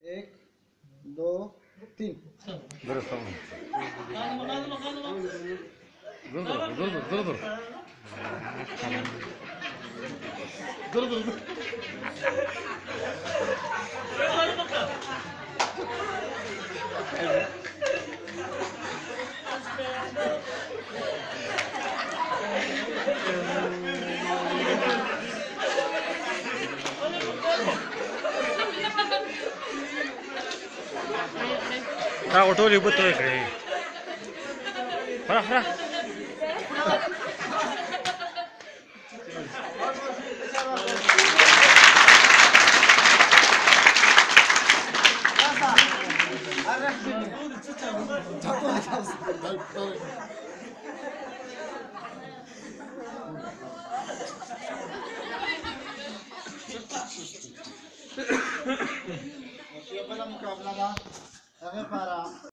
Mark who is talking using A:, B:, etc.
A: एक दो तीन
B: auto ribut tuh kayak parah
A: Siapa lang mukha na? Para